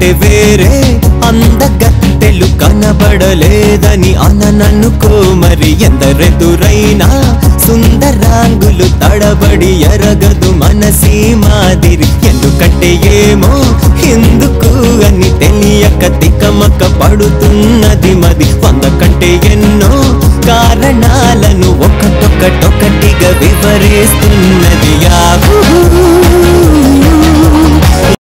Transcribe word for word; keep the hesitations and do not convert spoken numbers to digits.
కంటే వేరే అందగత్తెలు కనబడలేదని అనననుకో మరి. ఎందరెదురైనా సుందరాంగులు తడబడి ఎరగదు మనసీ మాదిరి. ఎందుకంటే ఏమో ఎందుకు అని తెలియక తికమక పడుతున్నది మది. వంద కంటే ఎన్నో కారణాలను ఒకటొకటొకటిగా వివరిస్తున్నది. యాహూ